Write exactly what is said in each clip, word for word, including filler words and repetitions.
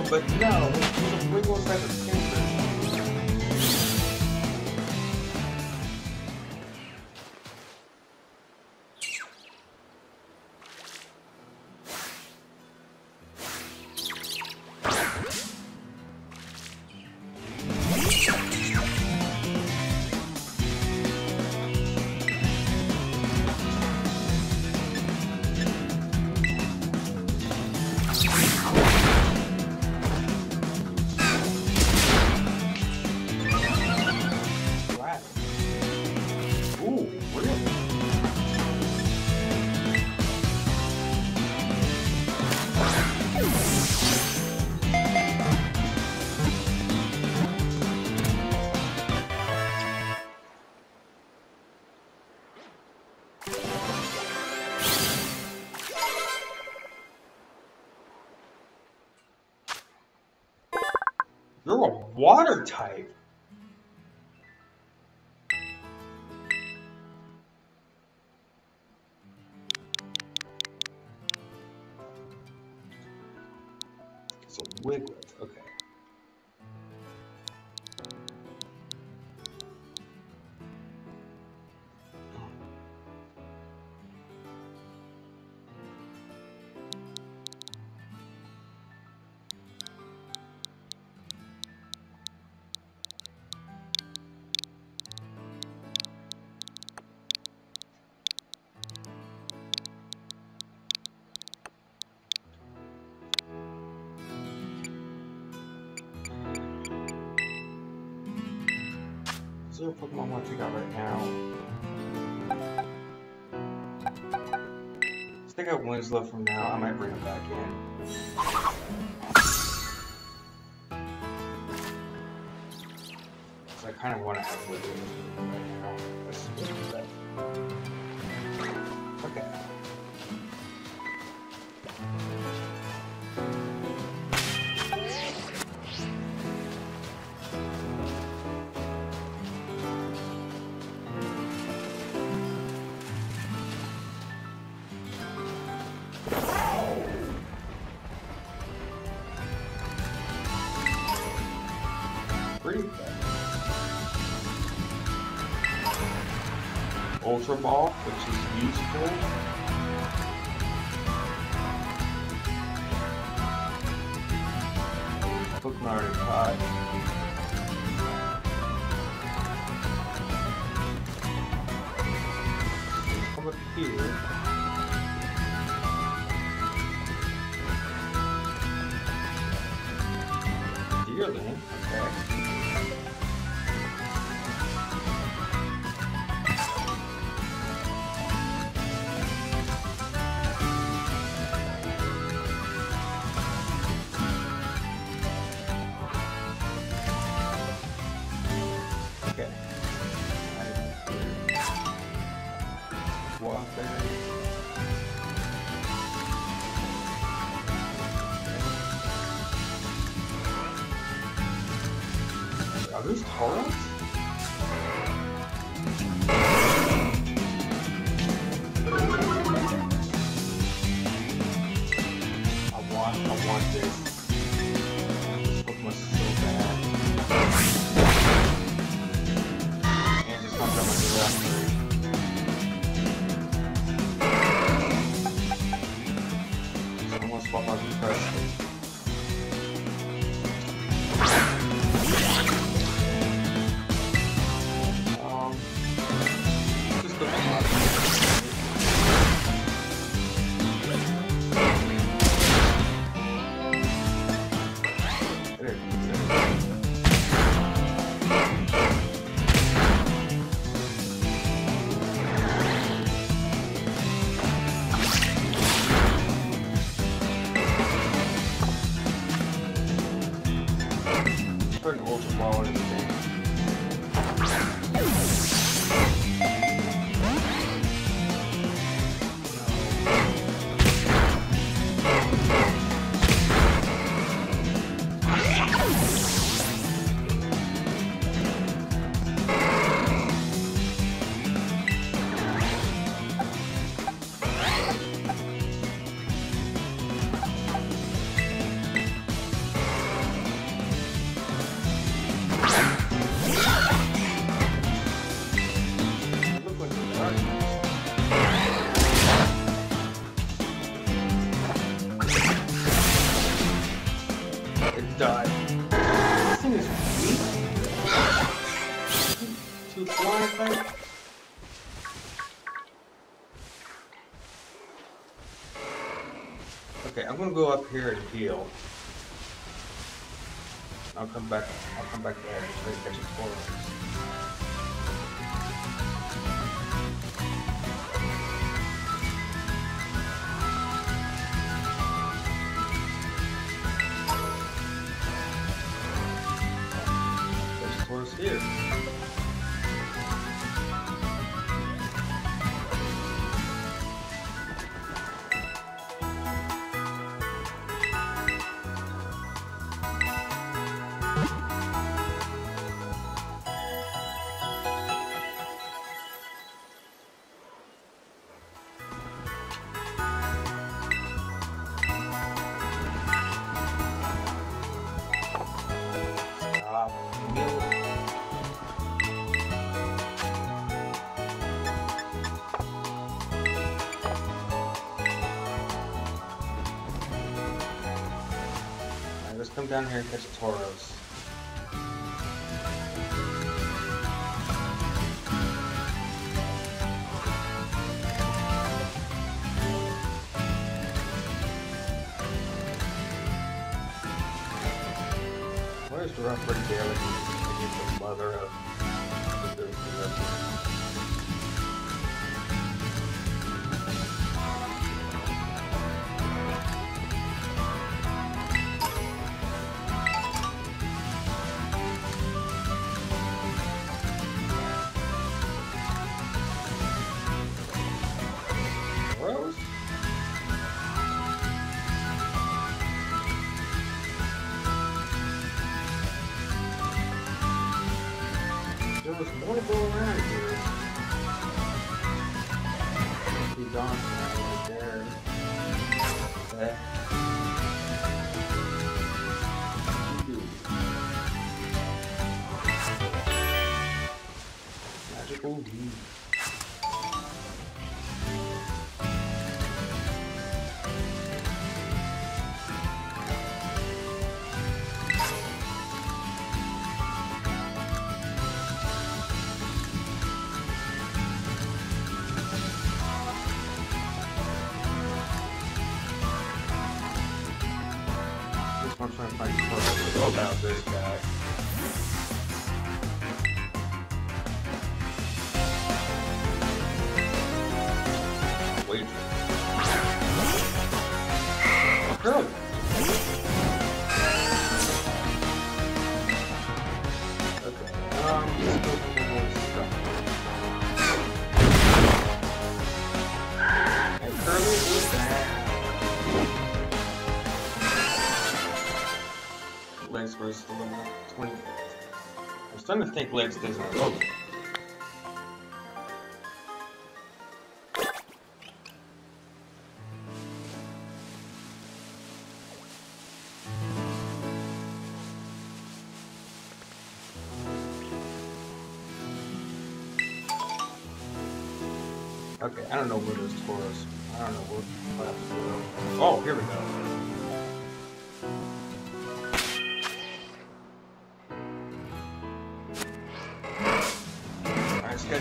but no, with a wiggle inside the finger. You're a water type. It's a wiglet, okay. Is there a Pokemon I want to take out right now? Let's take out Winslow from now. I might bring him back in. So I kind of want to have with him right now. Let's see what that. Okay. Ultra Ball, which is useful. Pokemon already caught. Come up here. Deerling, okay. Are those Tauros? I want, I want this. This Pokemon is so bad. And just comes out my disaster. I'm gonna swap out these cards. Put an Ultra Ball in the thing. It died. This thing is weak. Too fly, I think. Okay, I'm gonna go up here and heal. I'll come back. I'll come back there and try to catch a Tauros. There's a Tauros here. Let's come down here and catch a Tauros. Where's the rough pretty daily? The mother of the There's more to go around here. He's on right there. Okay. Magical leaf. I'm trying to find Tauros about this guy. Wait. Girl. Okay. Um, let's go for more stuff. Hey, Curly, what's that? Legs versus the level twenty. I'm starting to think Legs doesn't go. Okay, I don't know where there's Tauros. I don't know where. Oh, here we go. Good.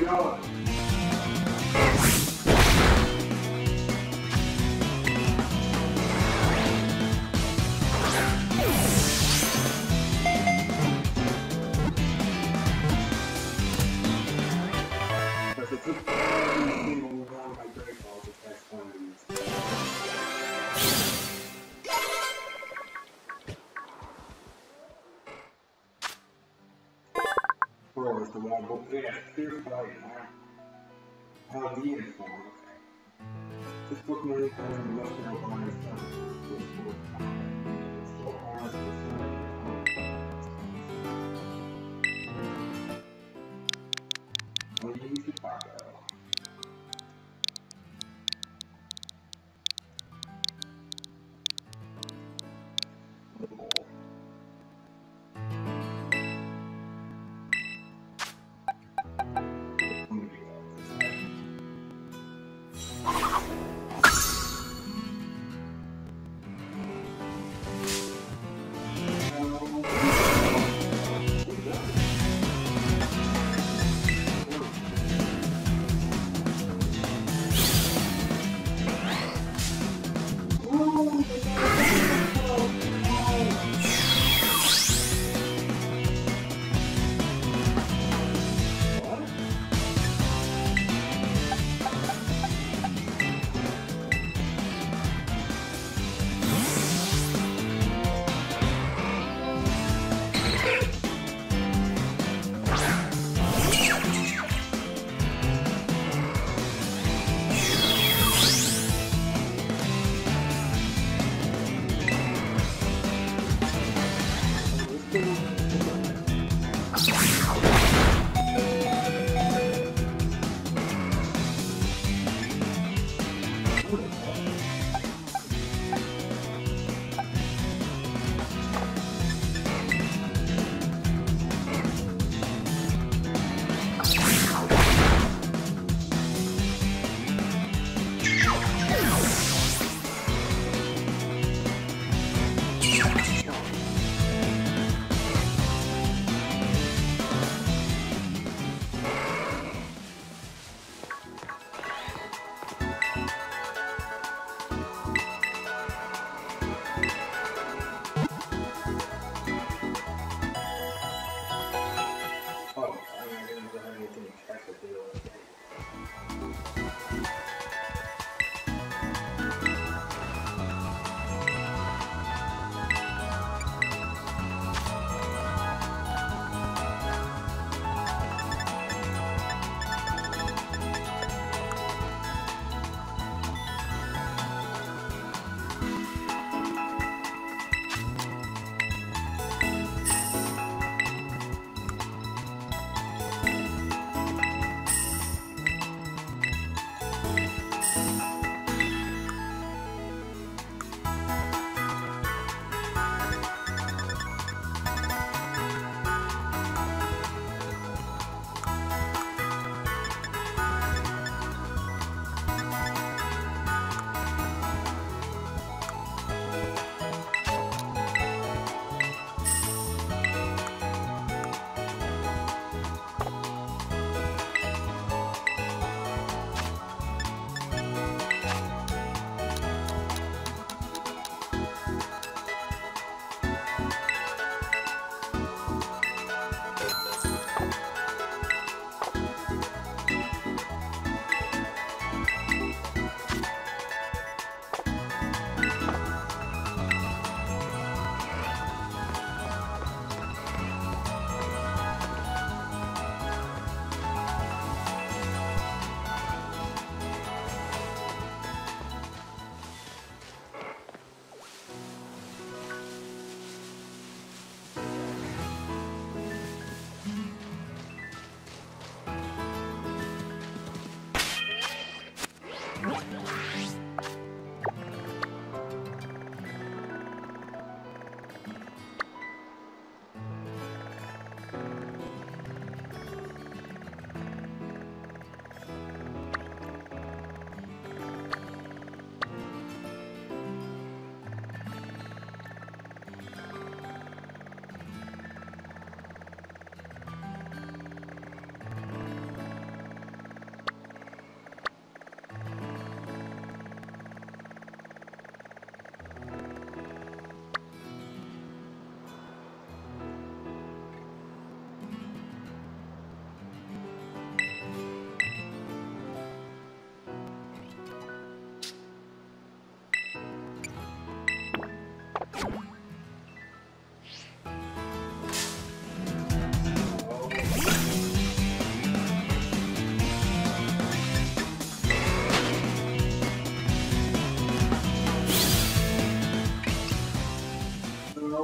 god! Because it took every single one of my great balls to catch one of these. Bro, it's the wrong book. Yeah, here's what I have. How the inform. This book may have been left out by myself. It's so hard to I'm going to talk about.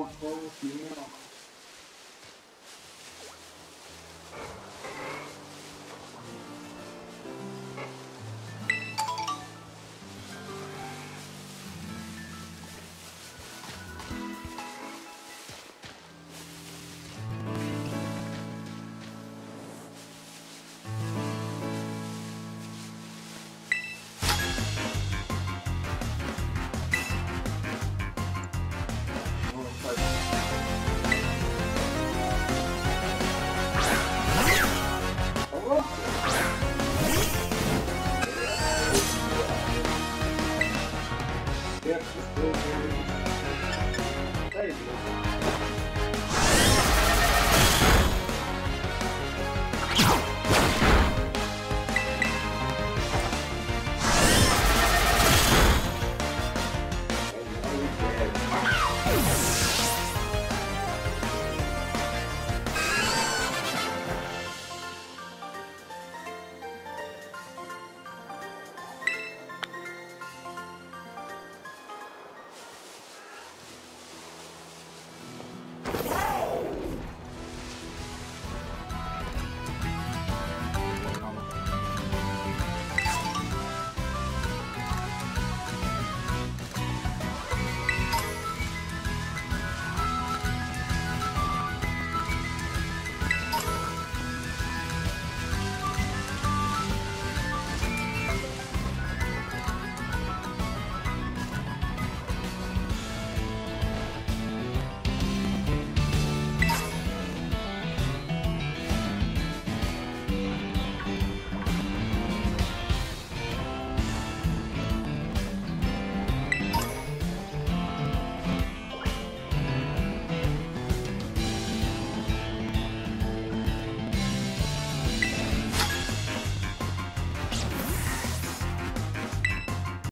full female